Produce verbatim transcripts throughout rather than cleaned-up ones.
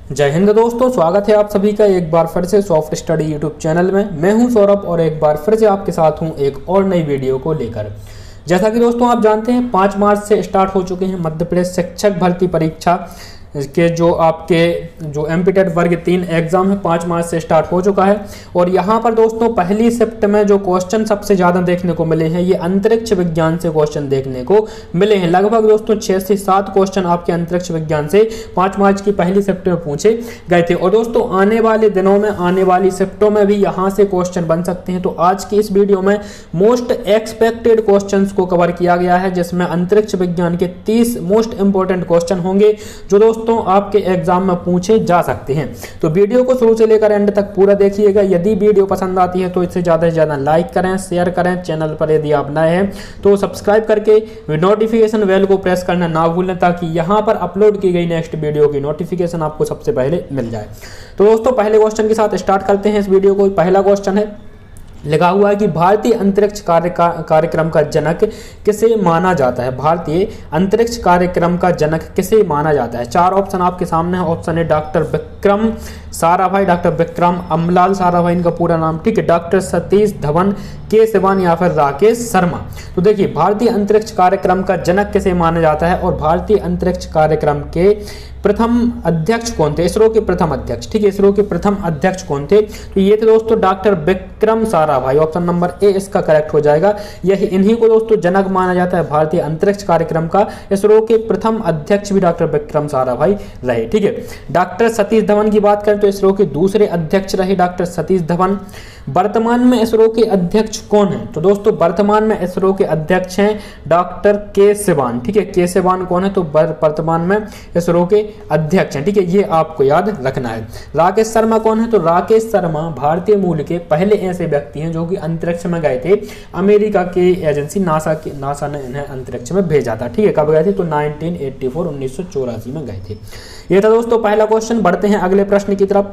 जय हिंद दोस्तों, स्वागत है आप सभी का एक बार फिर से सॉफ्ट स्टडी यूट्यूब चैनल में। मैं हूं सौरभ और एक बार फिर से आपके साथ हूं एक और नई वीडियो को लेकर। जैसा कि दोस्तों आप जानते हैं, पाँच मार्च से स्टार्ट हो चुके हैं मध्य प्रदेश शिक्षक भर्ती परीक्षा के जो आपके जो एमपीटेट वर्ग तीन एग्जाम है, पाँच मार्च से स्टार्ट हो चुका है। और यहाँ पर दोस्तों पहली शिफ्ट में जो क्वेश्चन सबसे ज़्यादा देखने को मिले हैं, ये अंतरिक्ष विज्ञान से क्वेश्चन देखने को मिले हैं। लगभग दोस्तों छः से सात क्वेश्चन आपके अंतरिक्ष विज्ञान से पाँच मार्च की पहली शिफ्ट में पूछे गए थे। और दोस्तों आने वाले दिनों में आने वाली शिफ्टों में भी यहाँ से क्वेश्चन बन सकते हैं। तो आज की इस वीडियो में मोस्ट एक्सपेक्टेड क्वेश्चन को कवर किया गया है, जिसमें अंतरिक्ष विज्ञान के तीस मोस्ट इंपॉर्टेंट क्वेश्चन होंगे जो दोस्तों आपके एग्जाम में पूछे जा सकते हैं। तो वीडियो को शुरू से लेकर एंड तक पूरा देखिएगा। यदि वीडियो पसंद आती है तो इसे ज़्यादा से ज़्यादा लाइक करें, शेयर करें। चैनल पर यदि आप नए हैं तो सब्सक्राइब करके नोटिफिकेशन बेल को प्रेस करना ना भूलें, ताकि यहाँ पर अपलोड की गई नेक्स्ट वीडियो की नोटिफिकेशन आपको सबसे पहले मिल जाए। तो दोस्तों पहले क्वेश्चन के साथ स्टार्ट करते हैं इस वीडियो को। पहला क्वेश्चन है, लिखा हुआ है कि भारतीय अंतरिक्ष कार्य का कार्यक्रम का जनक किसे माना जाता है। भारतीय अंतरिक्ष कार्यक्रम का जनक किसे माना जाता है। चार ऑप्शन आपके सामने है। ऑप्शन है डॉक्टर विक्रम साराभाई, डॉक्टर विक्रम अमलाल साराभाई इनका पूरा नाम, ठीक है, डॉक्टर सतीश धवन, के सिवान या फिर राकेश शर्मा। तो देखिए, भारतीय अंतरिक्ष कार्यक्रम का जनक किसे माना जाता है और भारतीय अंतरिक्ष कार्यक्रम के प्रथम अध्यक्ष कौन थे। इसरो के प्रथम अध्यक्ष, ठीक है, इसरो के प्रथम अध्यक्ष कौन थे। तो ये थे दोस्तों doctor Vikram Sarabhai. Option number A इसका करेक्ट हो जाएगा। यही इन्हीं को दोस्तों जनक माना जाता है भारतीय अंतरिक्ष कार्यक्रम का। इसरो के प्रथम अध्यक्ष भी डॉक्टर विक्रम साराभाई रहे, ठीक है। डॉक्टर सतीश धवन की बात करें तो इसरो के दूसरे अध्यक्ष रहे डॉक्टर सतीश धवन। वर्तमान में इसरो के अध्यक्ष कौन है। तो दोस्तों वर्तमान में इसरो के अध्यक्ष हैं डॉक्टर के सिवान, ठीक है। के सिवान कौन है, तो वर्तमान में इसरो के अध्यक्ष हैं, ठीक है, ये आपको याद रखना है। राकेश शर्मा कौन है, तो राकेश शर्मा भारतीय मूल के पहले ऐसे व्यक्ति हैं जो कि अंतरिक्ष में गए थे। अमेरिका की एजेंसी नासा के नासा ने इन्हें अंतरिक्ष में भेजा था, ठीक है। कब गए थे, तो नाइनटीन एटी फोर उन्नीस सौ चौरासी में गए थे। ये था दोस्तों पहला क्वेश्चन। बढ़ते हैं अगले प्रश्न की तरफ।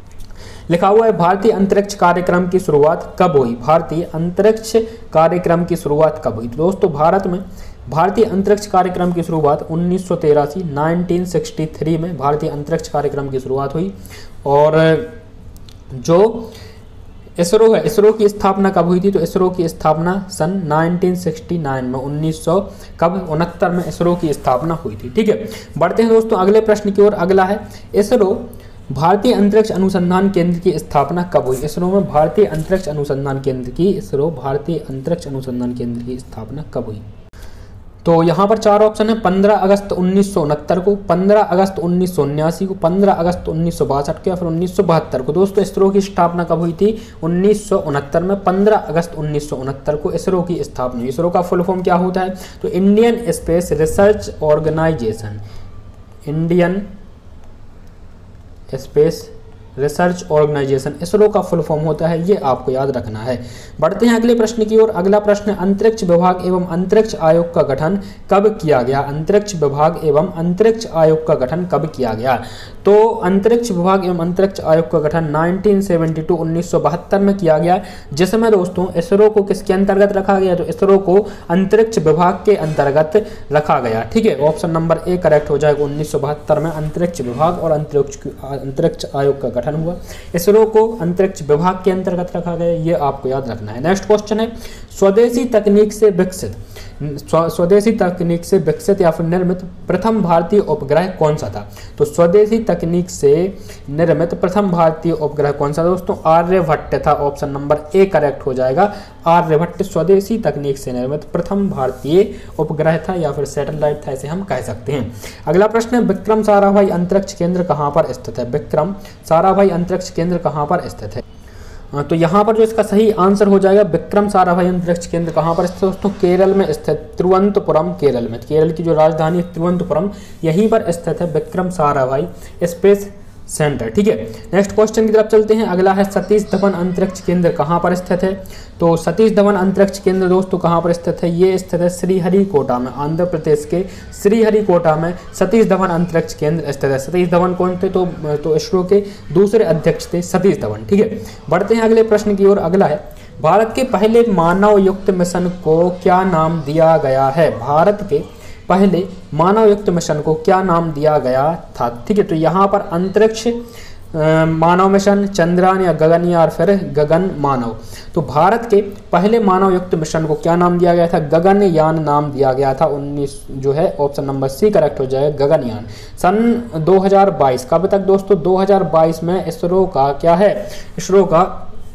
लिखा हुआ है, भारतीय अंतरिक्ष कार्यक्रम की शुरुआत कब हुई। भारतीय अंतरिक्ष कार्यक्रम की शुरुआत कब हुई। तो दोस्तों भारत में भारतीय अंतरिक्ष कार्यक्रम की शुरुआत उन्नीस सौ तिरासी नाइनटीन सिक्सटी थ्री में भारतीय अंतरिक्ष कार्यक्रम की शुरुआत हुई। और जो इसरो है, इसरो की स्थापना कब हुई थी। तो इसरो की स्थापना सन नाइनटीन सिक्सटी नाइन में उन्नीस सौ कब उनहत्तर में इसरो की स्थापना हुई थी, ठीक है। बढ़ते हैं दोस्तों अगले प्रश्न की ओर। अगला है, इसरो भारतीय अंतरिक्ष अनुसंधान केंद्र की स्थापना कब हुई। इसरो में भारतीय अंतरिक्ष अनुसंधान केंद्र की इसरो भारतीय अंतरिक्ष अनुसंधान केंद्र की स्थापना कब हुई। तो यहाँ पर चार ऑप्शन है। पंद्रह अगस्त उन्नीस सौ उनहत्तर को, पंद्रह अगस्त उन्नीस सौ उन्यासी को, पंद्रह अगस्त उन्नीस सौ बासठ को या फिर उन्नीस सौ बहत्तर को। दोस्तों इसरो की स्थापना कब हुई थी, उन्नीस सौ उनहत्तर में, पंद्रह अगस्त उन्नीस सौ उनहत्तर को इसरो की स्थापना हुई। इसरो का फुल फॉर्म क्या होता है, तो Indian space research organisation, Indian space research organisation ISRO का फुल फॉर्म होता है, ये आपको याद रखना है। बढ़ते हैं अगले प्रश्न की ओर। अगला प्रश्न, अंतरिक्ष विभाग एवं अंतरिक्ष आयोग का गठन कब किया गया। अंतरिक्ष विभाग एवं अंतरिक्ष आयोग का गठन कब किया गया। तो अंतरिक्ष विभाग एवं अंतरिक्ष आयोग का गठन नाइनटीन सेवेंटी टू उन्नीस सौ बहत्तर में किया गया, जिसमें दोस्तों इसरो को किसके अंतर्गत रखा गया, तो इसरो को अंतरिक्ष विभाग के अंतर्गत रखा गया, ठीक है। ऑप्शन नंबर ए करेक्ट हो जाएगा। उन्नीस सौ बहत्तर में अंतरिक्ष विभाग और अंतरिक्ष अंतरिक्ष आयोग का गठन हुआ। इसरो को अंतरिक्ष विभाग के अंतर्गत रखा गया, ये आपको याद रखना है। नेक्स्ट क्वेश्चन है, स्वदेशी तकनीक से विकसित स्वदेशी तकनीक से विकसित या फिर निर्मित प्रथम भारतीय उपग्रह कौन सा था। तो स्वदेशी तकनीक से निर्मित प्रथम भारतीय उपग्रह कौन सा दोस्तों, आर्यभट्ट था। ऑप्शन नंबर ए करेक्ट हो जाएगा। आर्यभट्ट स्वदेशी तकनीक से निर्मित प्रथम भारतीय उपग्रह था या फिर सैटेलाइट था, इसे हम कह सकते हैं। अगला प्रश्न है, विक्रम साराभाई अंतरिक्ष केंद्र कहाँ पर स्थित है। विक्रम साराभाई अंतरिक्ष केंद्र कहाँ पर स्थित है। तो यहाँ पर जो इसका सही आंसर हो जाएगा, विक्रम साराभाई अंतरिक्ष केंद्र कहाँ पर स्थित है दोस्तों, केरल में स्थित, तिरुवनंतपुरम केरल में। केरल की जो राजधानी है तिरुवनंतपुरम, यहीं पर स्थित है विक्रम साराभाई स्पेस सेंटर, ठीक है। नेक्स्ट क्वेश्चन की तरफ चलते हैं। अगला है, सतीश धवन अंतरिक्ष केंद्र कहाँ पर स्थित है। तो सतीश धवन अंतरिक्ष केंद्र दोस्तों कहाँ पर स्थित है, ये स्थित है श्रीहरिकोटा में, आंध्र प्रदेश के श्रीहरिकोटा में सतीश धवन अंतरिक्ष केंद्र स्थित है। सतीश धवन कौन थे, तो तो इसरो के दूसरे अध्यक्ष थे सतीश धवन, ठीक है। बढ़ते हैं अगले प्रश्न की ओर। अगला है, भारत के पहले मानव युक्त मिशन को क्या नाम दिया गया है। भारत के पहले मानव युक्त मिशन को क्या नाम दिया गया था। ठीक है, तो यहाँ पर अंतरिक्ष मानव मिशन, चंद्रयान या गगन या फिर गगन मानव। तो भारत के पहले मानव युक्त मिशन को क्या नाम दिया गया था, गगनयान नाम दिया गया था। उन्नीस जो है ऑप्शन नंबर सी करेक्ट हो जाएगा, गगनयान। सन दो हज़ार बाईस कब तक दोस्तों, दो हज़ार बाईस में इसरो का क्या है, इसरो का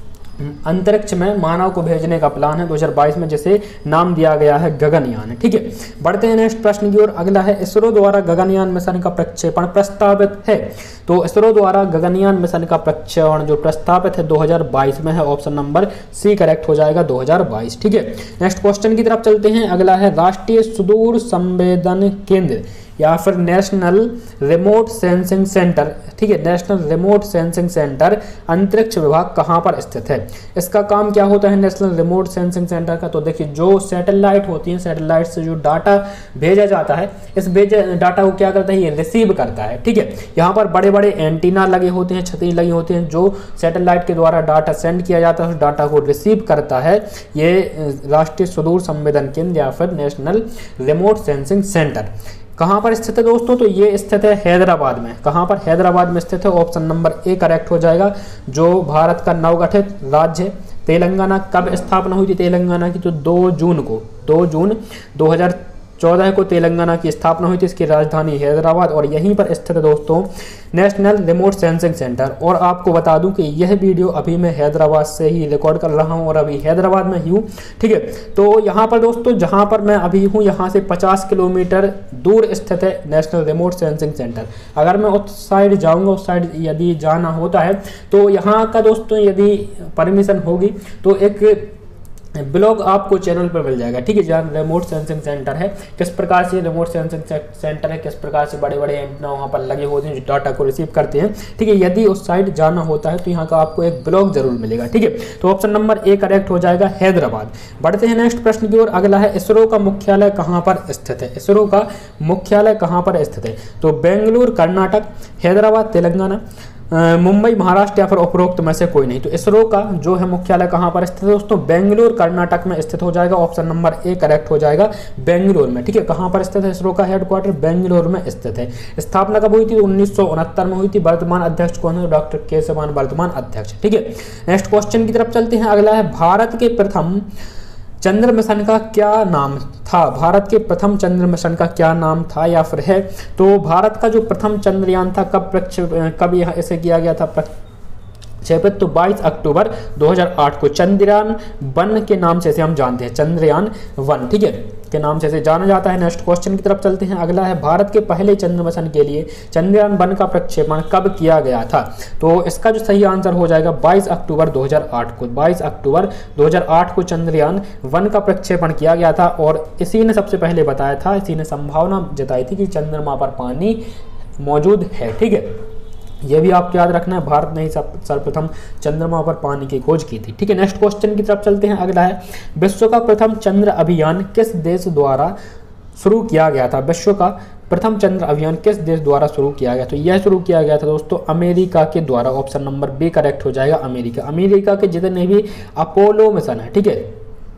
अंतरिक्ष में मानव को भेजने का प्लान है दो हज़ार बाईस में, जिसे नाम दिया गया है गगनयान। ठीक है, बढ़ते हैं नेक्स्ट प्रश्न की ओर। अगला है इसरो द्वारा गगनयान मिशन का प्रक्षेपण प्रस्तावित है। तो इसरो द्वारा गगनयान मिशन का प्रक्षेपण जो प्रस्तावित है दो हज़ार बाईस में है, ऑप्शन नंबर सी करेक्ट हो जाएगा, दो हज़ार बाईस। ठीक है, नेक्स्ट क्वेश्चन की तरफ चलते हैं। अगला है राष्ट्रीय सुदूर संवेदन केंद्र या फिर नेशनल रिमोट सेंसिंग सेंटर। ठीक है, नेशनल रिमोट सेंसिंग सेंटर अंतरिक्ष विभाग कहाँ पर स्थित है। इसका काम क्या होता है नेशनल रिमोट सेंसिंग सेंटर का, तो देखिए जो सैटेलाइट होती है, सैटेलाइट से जो डाटा भेजा जाता है, इस भेजे डाटा को क्या करता है, ये रिसीव करता है। ठीक है, यहाँ पर बड़े बड़े एंटीना लगे होते हैं, छतरी लगी होती हैं, जो सैटेलाइट के द्वारा डाटा सेंड किया जाता है, उस डाटा को रिसीव करता है ये राष्ट्रीय सुदूर संवेदन केंद्र या फिर नेशनल रिमोट सेंसिंग सेंटर। कहाँ पर स्थित है दोस्तों, तो ये स्थित है हैदराबाद में। कहाँ पर, हैदराबाद में स्थित है, ऑप्शन नंबर ए करेक्ट हो जाएगा। जो भारत का नवगठित राज्य है तेलंगाना, कब स्थापना हुई थी तेलंगाना की, तो दो जून को, दो जून दो हज़ार चौदह को तेलंगाना की स्थापना हुई थी। इसकी राजधानी हैदराबाद और यहीं पर स्थित है दोस्तों नेशनल रिमोट सेंसिंग सेंटर। और आपको बता दूं कि यह वीडियो अभी मैं हैदराबाद से ही रिकॉर्ड कर रहा हूं और अभी हैदराबाद में ही हूं। ठीक है, तो यहाँ पर दोस्तों जहाँ पर मैं अभी हूँ, यहाँ से पचास किलोमीटर दूर स्थित है नेशनल रिमोट सेंसिंग सेंटर। अगर मैं उस साइड जाऊँगा, उस साइड यदि जाना होता है, तो यहाँ का दोस्तों यदि परमिशन होगी तो एक ब्लॉग आपको चैनल पर मिल जाएगा। ठीक है, जहाँ रिमोट सेंसिंग सेंटर है, किस प्रकार से रिमोट सेंसिंग सेंटर है, किस प्रकार से बड़े बड़े एंटीना वहाँ पर लगे होते हैं जो डाटा को रिसीव करते हैं। ठीक है, यदि उस साइड जाना होता है तो यहाँ का आपको एक ब्लॉग जरूर मिलेगा। ठीक है, तो ऑप्शन नंबर ए करेक्ट हो जाएगा, हैदराबाद। बढ़ते हैं नेक्स्ट प्रश्न की ओर। अगला है इसरो का मुख्यालय कहाँ पर स्थित है। इसरो का मुख्यालय कहाँ पर स्थित है, तो बेंगलुरु कर्नाटक, हैदराबाद तेलंगाना, मुंबई महाराष्ट्र या फिर उपरोक्त में से कोई नहीं। तो इसरो का जो है मुख्यालय कहाँ पर स्थित है दोस्तों, बेंगलुरु कर्नाटक में स्थित हो जाएगा। ऑप्शन नंबर ए करेक्ट हो जाएगा, बेंगलुरु में। ठीक है, कहाँ पर स्थित है इसरो का हेडक्वार्टर, बेंगलुरु में स्थित है। स्थापना कब हुई थी, उन्नीस सौ उनहत्तर में हुई थी। वर्तमान अध्यक्ष कौन है, डॉक्टर के सिवान वर्तमान अध्यक्ष। ठीक है, नेक्स्ट क्वेश्चन की तरफ चलते हैं। अगला है भारत के प्रथम चंद्र मिशन का क्या नाम था। भारत के प्रथम चंद्र मिशन का क्या नाम था या फिर है, तो भारत का जो प्रथम चंद्रयान था कब प्रक्षेप कब यह इसे किया गया था प्रक्षेपित, तो बाईस अक्टूबर दो हज़ार आठ को। चंद्रयान वन के नाम से इसे हम जानते हैं, चंद्रयान वन। ठीक है, के नाम से इसे जाना जाता है। नेक्स्ट क्वेश्चन की तरफ चलते हैं। अगला है भारत के पहले चंद्र मिशन के लिए चंद्रयान वन का प्रक्षेपण कब किया गया था, तो इसका जो सही आंसर हो जाएगा बाईस अक्टूबर दो हज़ार आठ को। बाईस अक्टूबर दो हज़ार आठ को चंद्रयान वन का प्रक्षेपण किया गया था और इसी ने सबसे पहले बताया था, इसी ने संभावना जताई थी कि चंद्रमा पर पानी मौजूद है। ठीक है, यह भी आपको याद रखना है, भारत ने ही सर्वप्रथम चंद्रमा पर पानी की खोज की थी। ठीक है, नेक्स्ट क्वेश्चन की तरफ चलते हैं। अगला है विश्व का प्रथम चंद्र अभियान किस देश द्वारा शुरू किया गया था। विश्व का प्रथम चंद्र अभियान किस देश द्वारा शुरू किया गया, तो यह शुरू किया गया था दोस्तों अमेरिका के द्वारा। ऑप्शन नंबर बी करेक्ट हो जाएगा, अमेरिका। अमेरिका के जितने भी अपोलो मिशन है, ठीक है,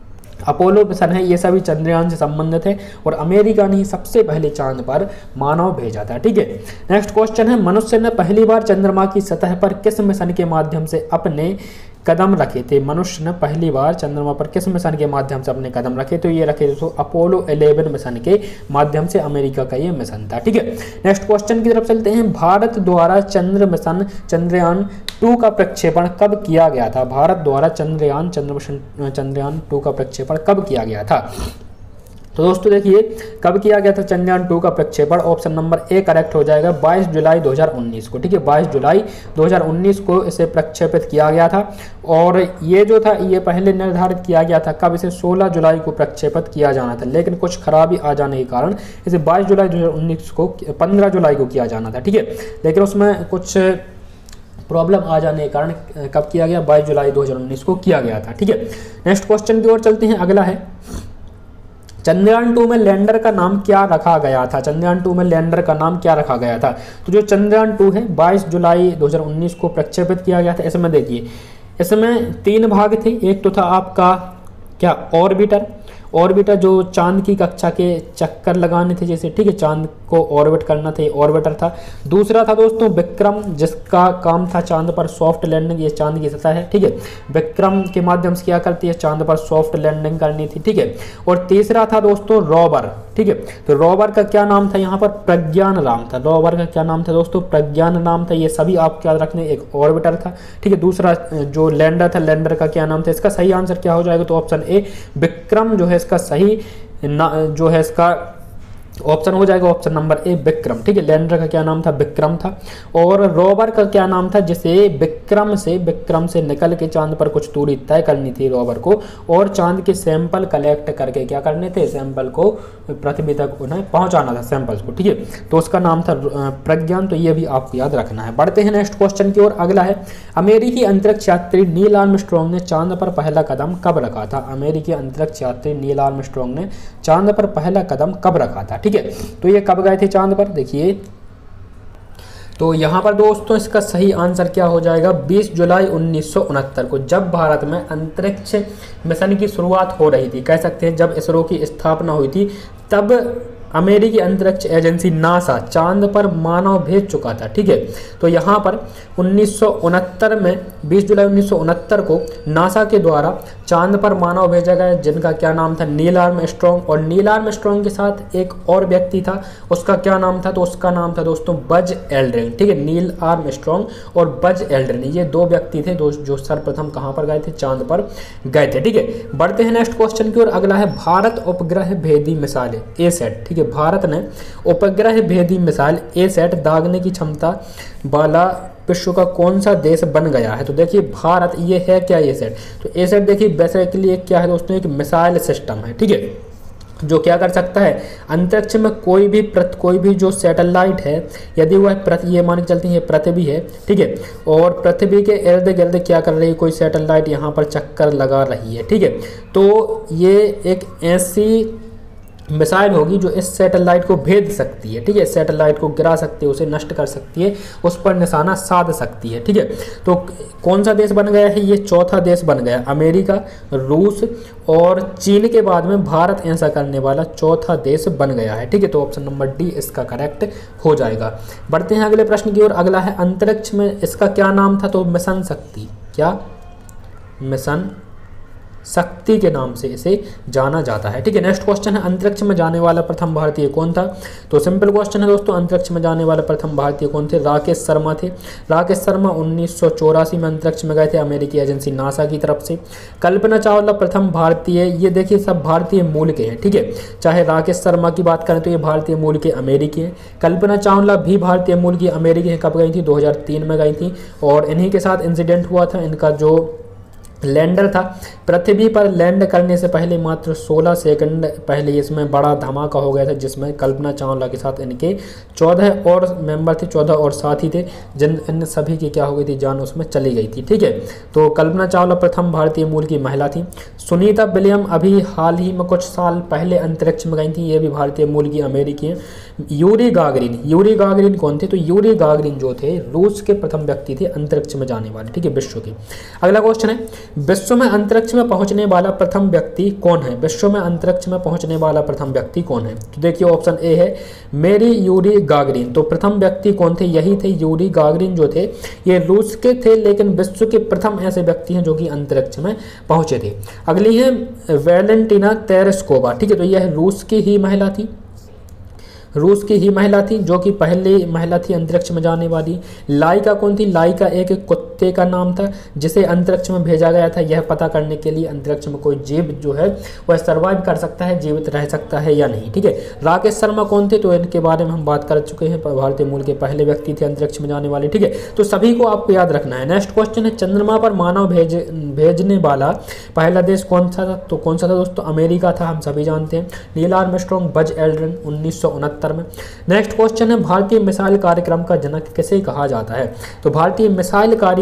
अपोलो मिशन है, ये सभी चंद्रयान से संबंधित है और अमेरिका ने सबसे पहले चांद पर मानव भेजा था। ठीक है, नेक्स्ट क्वेश्चन है मनुष्य ने पहली बार चंद्रमा की सतह पर किस मिशन के माध्यम से अपने कदम रखे थे। मनुष्य ने पहली बार चंद्रमा पर किस मिशन के माध्यम से अपने कदम रखे, तो ये रखे दोस्तों अपोलो ग्यारह मिशन के माध्यम से, अमेरिका का ये मिशन था। ठीक है, नेक्स्ट क्वेश्चन की तरफ चलते हैं। भारत द्वारा चंद्र मिशन चंद्रयान टू का प्रक्षेपण कब किया गया था। भारत द्वारा चंद्रयान चंद्र मिशन चंद्रयान टू का प्रक्षेपण कब किया गया था, तो दोस्तों देखिए कब किया गया था चंद्रयान टू का प्रक्षेपण। ऑप्शन नंबर ए करेक्ट हो जाएगा, बाईस जुलाई दो हज़ार उन्नीस को। ठीक है, बाईस जुलाई दो हज़ार उन्नीस को इसे प्रक्षेपित किया गया था और ये जो था ये पहले निर्धारित किया गया था कब, इसे सोलह जुलाई को प्रक्षेपित किया जाना था, लेकिन कुछ खराबी आ जाने के कारण इसे बाईस जुलाई दो हज़ार उन्नीस को पंद्रह जुलाई को किया जाना था। ठीक है, लेकिन उसमें कुछ प्रॉब्लम आ जाने के कारण कब किया गया, बाईस जुलाई दो हज़ार उन्नीस को किया गया था। ठीक है, नेक्स्ट क्वेश्चन की ओर चलते हैं। अगला है चंद्रयान टू में लैंडर का नाम क्या रखा गया था। चंद्रयान टू में लैंडर का नाम क्या रखा गया था, तो जो चंद्रयान टू है बाईस जुलाई दो हज़ार उन्नीस को प्रक्षेपित किया गया था। इसमें देखिए इसमें तीन भाग थे, एक तो था आपका क्या ऑर्बिटर, ऑर्बिटर जो चांद की कक्षा के चक्कर लगाने थे जैसे, ठीक है, चांद को ऑर्बिट करना था, ऑर्बिटर था। दूसरा था दोस्तों विक्रम, जिसका काम था चांद पर सॉफ्ट लैंडिंग, ये चांद की सतह है, ठीक है, विक्रम के माध्यम से क्या करती है, चांद पर सॉफ्ट लैंडिंग करनी थी, ठीक है। और तीसरा था दोस्तों रोवर, ठीक है, तो रोवर का क्या नाम था यहाँ पर, प्रज्ञान नाम था। रोवर का क्या नाम था दोस्तों, प्रज्ञान नाम था। ये सभी आपको याद रखने, एक ऑर्बिटर था, ठीक है। दूसरा जो लैंडर था, लैंडर का क्या नाम था। इसका सही आंसर क्या हो जाएगा, तो ऑप्शन ए विक्रम जो है इसका सही जो है इसका ऑप्शन हो जाएगा, ऑप्शन नंबर ए विक्रम, ठीक है। लैंडर का क्या नाम था, विक्रम था। और रोवर का क्या नाम था, जिसे विक्रम से विक्रम से निकल के चांद पर कुछ दूरी तय करनी थी रोवर को, और चांद के सैंपल कलेक्ट करके क्या करने थे, सैंपल को पृथ्वी तक उन्हें पहुंचाना था, सैंपल्स को, ठीक है। तो उसका नाम था प्रज्ञान, तो ये भी आपको याद रखना है। बढ़ते हैं नेक्स्ट क्वेश्चन की ओर। अगला है, अमेरिकी अंतरिक्ष यात्री नील आर्मस्ट्रॉन्ग ने चांद पर पहला कदम कब रखा था। अमेरिकी अंतरिक्ष यात्री नील आर्मस्ट्रॉन्ग ने चांद पर पहला कदम कब रखा था, ठीक है। तो ये कब गए थे चांद पर, देखिए, तो यहाँ पर दोस्तों इसका सही आंसर क्या हो जाएगा, बीस जुलाई उन्नीस सौ उनहत्तर को, जब भारत में अंतरिक्ष मिशन की शुरुआत हो रही थी, कह सकते हैं जब इसरो की स्थापना हुई थी, तब अमेरिकी अंतरिक्ष एजेंसी नासा चांद पर मानव भेज चुका था, ठीक है। तो यहाँ पर उन्नीस सौ उनहत्तर में बीस जुलाई उन्नीस सौ उनहत्तर को नासा के द्वारा चांद पर मानव भेजा गया, जिनका क्या नाम था, नील आर्मस्ट्रॉन्ग। और नील आर्मस्ट्रॉन्ग के साथ एक और व्यक्ति था, उसका क्या नाम था, तो उसका नाम था दोस्तों बज एल्ड्रिन, ठीक है। नील आर्मस्ट्रॉन्ग और बज एल्ड्रिन, ये दो व्यक्ति थे जो सर्वप्रथम कहाँ पर गए थे, चांद पर गए थे, ठीक है। बढ़ते हैं नेक्स्ट क्वेश्चन की ओर। अगला है, भारत उपग्रह भेदी मिसाइल ए सेट, ठीक है, भारत ने उपग्रह भेदी मिसाइल ए सेट दागने की क्षमता वाला विश्व का कौन सा देश बन गया है। तो देखिए भारत, ये है क्या ए सेट, तो ए सेट देखिए बेसिकली क्या है दोस्तों, एक मिसाइल सिस्टम है, ठीक है, जो क्या कर सकता है, अंतरिक्ष में कोई भी प्रत कोई भी जो सैटेलाइट है, यदि वह पृथ्वी, ये मान के चलते हैं पृथ्वी है, ठीक है, और पृथ्वी के इर्द गिर्द क्या कर रही है, कोई सैटेलाइट यहाँ पर चक्कर लगा रही है, ठीक है, तो ये एक ऐसी मिसाइल होगी जो इस सैटेलाइट को भेद सकती है, ठीक है, सैटेलाइट को गिरा सकती है, उसे नष्ट कर सकती है, उस पर निशाना साध सकती है, ठीक है। तो कौन सा देश बन गया है, ये चौथा देश बन गया, अमेरिका, रूस और चीन के बाद में भारत ऐसा करने वाला चौथा देश बन गया है, ठीक है। तो ऑप्शन नंबर डी इसका करेक्ट हो जाएगा। बढ़ते हैं अगले प्रश्न की ओर। अगला है, अंतरिक्ष में इसका क्या नाम था, तो मिशन शक्ति, क्या, मिशन शक्ति के नाम से इसे जाना जाता है, ठीक है। नेक्स्ट क्वेश्चन है, अंतरिक्ष में जाने वाला प्रथम भारतीय कौन था। तो सिंपल क्वेश्चन है दोस्तों, अंतरिक्ष में जाने वाले प्रथम भारतीय कौन थे, राकेश शर्मा थे। राकेश शर्मा उन्नीस सौ चौरासी में अंतरिक्ष में गए थे, अमेरिकी एजेंसी नासा की तरफ से। कल्पना चावला प्रथम भारतीय, ये देखिए सब भारतीय मूल के हैं, ठीक है, चाहे राकेश शर्मा की बात करें तो ये भारतीय मूल के अमेरिकी हैं, कल्पना चावला भी भारतीय मूल की अमेरिकी हैं। कब गई थी, दो हज़ार तीन में गई थी, और इन्हीं के साथ इंसिडेंट हुआ था, इनका जो लैंडर था पृथ्वी पर लैंड करने से पहले मात्र सोलह सेकंड पहले इसमें बड़ा धमाका हो गया था, जिसमें कल्पना चावला के साथ इनके चौदह और मेंबर थे, चौदह और साथी थे, जिन इन सभी की क्या हो गई थी, जान उसमें चली गई थी, ठीक है। तो कल्पना चावला प्रथम भारतीय मूल की महिला थी। सुनीता विलियम अभी हाल ही में कुछ साल पहले अंतरिक्ष में गई थी, ये भी भारतीय मूल की अमेरिकी हैं। यूरी गागरिन, यूरी गागरिन कौन थे, तो यूरी गागरिन जो थे रूस के प्रथम व्यक्ति थे अंतरिक्ष में जाने वाले, ठीक है, विश्व के। अगला क्वेश्चन है, विश्व में अंतरिक्ष में पहुंचने वाला प्रथम व्यक्ति कौन है। विश्व में अंतरिक्ष में पहुंचने वाला प्रथम व्यक्ति कौन है, तो देखिए ऑप्शन ए है मेरी यूरी गागरिन। तो प्रथम व्यक्ति कौन थे, यही थे यूरी गागरिन जो थे, ये रूस के थे, लेकिन विश्व के प्रथम ऐसे व्यक्ति हैं जो कि अंतरिक्ष में पहुंचे थे। अगली है वैलेंटिना तेरेस्कोवा, ठीक है, तो यह रूस की ही महिला थी, रूस की ही महिला थी जो कि पहली महिला थी अंतरिक्ष में जाने वाली। लाइका कौन थी, लाइका एक कुत्ते का नाम था जिसे अंतरिक्ष में भेजा गया था, यह पता करने के लिए अंतरिक्ष में कोई जीव जो है वह सर्वाइव कर सकता है, जीवित रह सकता है या नहीं, ठीक है। राकेश शर्मा कौन थे, तो इनके बारे में हम बात कर चुके हैं, भारतीय मूल के पहले व्यक्ति थे अंतरिक्ष में जाने वाले, ठीक है। तो सभी को आपको याद रखना है। नेक्स्ट क्वेश्चन है, चंद्रमा पर मानव भेज भेजने वाला पहला देश कौन सा था, तो कौन सा था दोस्तों, अमेरिका था, हम सभी जानते हैं। नील आर्मस्ट्रॉन्ग, बज एल्ड्रिन उन्नीस सौ उनहत्तर में। नेक्स्ट क्वेश्चन है, भारतीय मिसाइल कार्यक्रम का जनक किसे कहा जाता है। तो भारतीय मिसाइल कार्यक्रम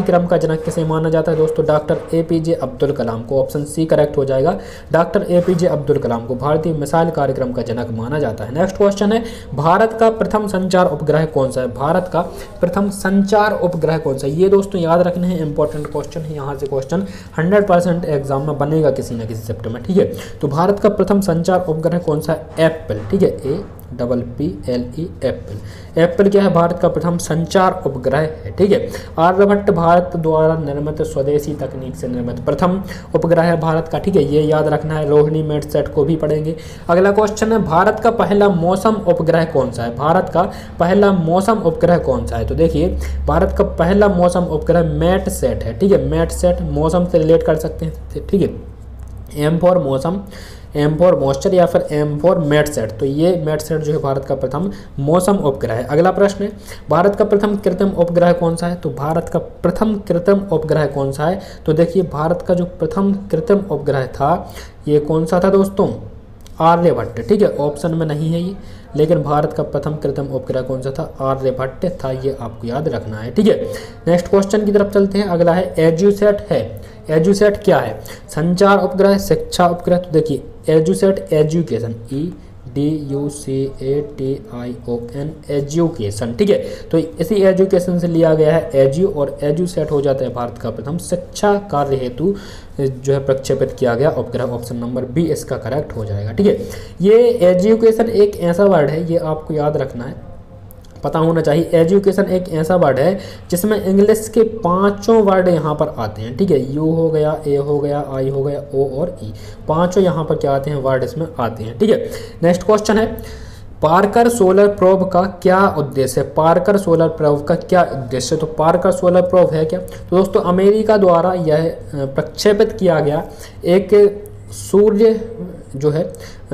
कार्यक्रम का जनक किसे माना जाता है दोस्तों? Doctor A P J Abdul Kalam को। ऑप्शन सी करेक्ट हो जाएगा, doctor A P J Abdul Kalam को भारतीय मिसाइल कार्यक्रम का जनक माना जाता है। नेक्स्ट क्वेश्चन है, भारत का प्रथम संचार उपग्रह कौन सा है? भारत का प्रथम संचार उपग्रह कौन सा है? ये दोस्तों याद रखने हैं, इंपॉर्टेंट क्वेश्चन है, यहाँ से क्वेश्चन हंड्रेड परसेंट एग्जाम में बनेगा किसी न किसी चैप्टर में, ठीक है। तो भारत का प्रथम संचार उपग्रह कौन सा है? एप्पल, ठीक है, A double P L E Apple. Apple क्या है? भारत का प्रथम संचार उपग्रह है, ठीक है। आर्यभट्ट भारत द्वारा निर्मित स्वदेशी तकनीक से निर्मित प्रथम उपग्रह है भारत का, ठीक है, ये याद रखना है। रोहिणी मेटसेट को भी पढ़ेंगे। अगला क्वेश्चन है, भारत का पहला मौसम उपग्रह कौन सा है? भारत का पहला मौसम उपग्रह कौन सा है? तो देखिए, भारत का पहला मौसम उपग्रह मैटसेट है, ठीक है। मैटसेट मौसम से रिलेट कर सकते हैं, ठीक है। एम फॉर मौसम, एम फॉर मॉइस्चर या फिर एम फॉर मैटसेट, तो ये मैटसेट जो है भारत का प्रथम मौसम उपग्रह है। अगला प्रश्न है, भारत का प्रथम कृत्रिम उपग्रह कौन सा है? तो भारत का प्रथम कृत्रिम उपग्रह कौन सा है? तो देखिए, भारत का जो प्रथम कृत्रिम उपग्रह था ये कौन सा था दोस्तों? आर्यभट्ट, ठीक है। ऑप्शन में नहीं है ये, लेकिन भारत का प्रथम कृत्रिम उपग्रह कौन सा था? आर्यभट्ट था, ये आपको याद रखना है, ठीक है। नेक्स्ट क्वेश्चन की तरफ चलते हैं। अगला है, एजुसेट है। एजुसेट क्या है? संचार उपग्रह, शिक्षा उपग्रह। तो देखिए, EDUSAT education, E D U C A T I O N, education, ठीक है। तो इसी एजुकेशन से लिया गया है एजू, और एजुसेट हो जाता है भारत का प्रथम शिक्षा कार्य हेतु जो है प्रक्षेपित किया गया उपग्रह। ऑप्शन नंबर बी इसका करेक्ट हो जाएगा, ठीक है। ये एजुकेशन एक ऐसा वर्ड है, ये आपको याद रखना है, पता होना चाहिए। एजुकेशन एक ऐसा वर्ड है जिसमें इंग्लिश के पांचों वर्ड यहाँ पर आते हैं, ठीक है। यू हो गया, ए हो गया, आई हो गया, ओ और ई, पांचों यहाँ पर क्या आते हैं? वर्ड इसमें आते हैं, ठीक है। नेक्स्ट क्वेश्चन है, पार्कर सोलर प्रोब का क्या उद्देश्य है? पार्कर सोलर प्रोब का क्या उद्देश्य है? तो पार्कर सोलर प्रोब है क्या? तो दोस्तों, अमेरिका द्वारा यह प्रक्षेपित किया गया एक सूर्य जो है,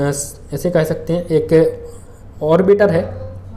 ऐसे कह सकते हैं, एक ऑर्बिटर है,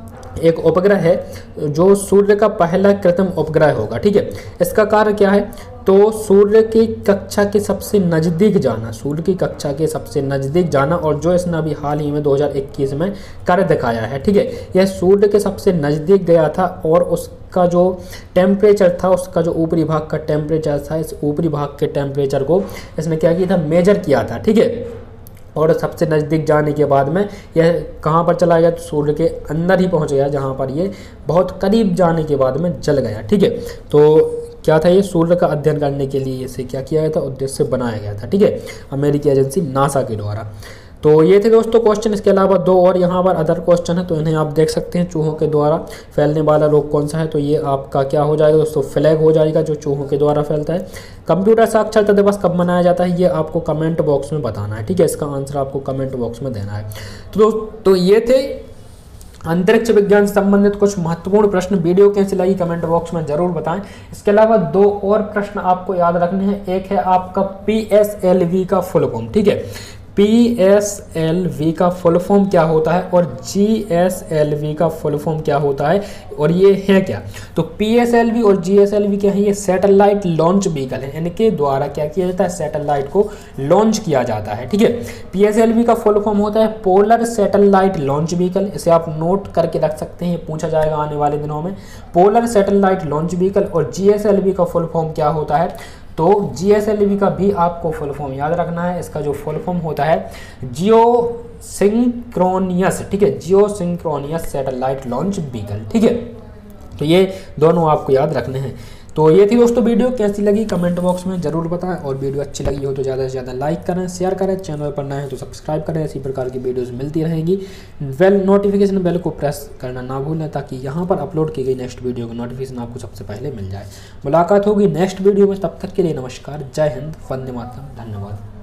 एक उपग्रह है जो सूर्य का पहला कृत्रिम उपग्रह होगा, ठीक है। इसका कार्य क्या है? तो सूर्य की कक्षा के सबसे नज़दीक जाना, सूर्य की कक्षा के सबसे नज़दीक जाना, और जो इसने अभी हाल ही में दो हज़ार इक्कीस में कर दिखाया है, ठीक है। यह सूर्य के सबसे नज़दीक गया था और उसका जो टेम्परेचर था, उसका जो ऊपरी भाग का टेम्परेचर था, इस ऊपरी भाग के टेम्परेचर को इसने क्या किया था? मेजर किया था, ठीक है। और सबसे नज़दीक जाने के बाद में यह कहाँ पर चला गया? तो सूर्य के अंदर ही पहुँच गया, जहाँ पर ये बहुत करीब जाने के बाद में जल गया, ठीक है। तो क्या था ये? सूर्य का अध्ययन करने के लिए इसे क्या किया गया था? उद्देश्य बनाया गया था, ठीक है, अमेरिकी एजेंसी नासा के द्वारा। तो ये थे दोस्तों क्वेश्चन। इसके अलावा दो और यहाँ पर अदर क्वेश्चन है, तो इन्हें आप देख सकते हैं। चूहों के द्वारा फैलने वाला रोग कौन सा है? तो ये आपका क्या हो जाएगा दोस्तों? फ्लैग हो जाएगा, जो चूहों के द्वारा फैलता है। कंप्यूटर साक्षरता दिवस कब मनाया जाता है? ये आपको कमेंट बॉक्स में बताना है, ठीक है। इसका आंसर आपको कमेंट बॉक्स में देना है। तो दोस्तों, तो ये थे अंतरिक्ष विज्ञान से संबंधित कुछ महत्वपूर्ण प्रश्न। वीडियो कैसी लगी कमेंट बॉक्स में जरूर बताएं। इसके अलावा दो और प्रश्न आपको याद रखने हैं। एक है आपका पी एस एल वी का फुल फॉर्म, ठीक है। पी एस एल वी का फुल फॉर्म क्या होता है और जी एस एल वी का फुल फॉर्म क्या होता है, और ये है क्या? तो पी एस एल वी और जी एस एल वी क्या है? ये सैटेलाइट लॉन्च व्हीकल है, इनके द्वारा क्या किया जाता है? सैटेलाइट को लॉन्च किया जाता है, ठीक है। पी एस एल वी का फुल फॉर्म होता है पोलर सैटेलाइट लॉन्च व्हीकल। इसे आप नोट करके रख सकते हैं, ये पूछा जाएगा आने वाले दिनों में। Polar satellite launch vehicle. और जी एस एल वी का फुल फॉर्म क्या होता है? तो जी एस एल वी का भी आपको फुल फॉर्म याद रखना है। इसका जो फुल फॉर्म होता है जियो सिंक्रोनियस, ठीक है, geosynchronous satellite launch vehicle, ठीक है। तो ये दोनों आपको याद रखने हैं। तो ये थी दोस्तों वीडियो, कैसी लगी कमेंट बॉक्स में जरूर बताएं, और वीडियो अच्छी लगी हो तो ज़्यादा से ज़्यादा लाइक करें, शेयर करें, चैनल पर नए हैं तो सब्सक्राइब करें। इसी प्रकार की वीडियोस मिलती रहेंगी। बेल नोटिफिकेशन बेल को प्रेस करना ना भूलें, ताकि यहाँ पर अपलोड की गई नेक्स्ट वीडियो का नोटिफिकेशन आपको सबसे पहले मिल जाए। मुलाकात होगी नेक्स्ट वीडियो में, तब तक के लिए नमस्कार, जय हिंद, वंदे मातरम, धन्यवाद।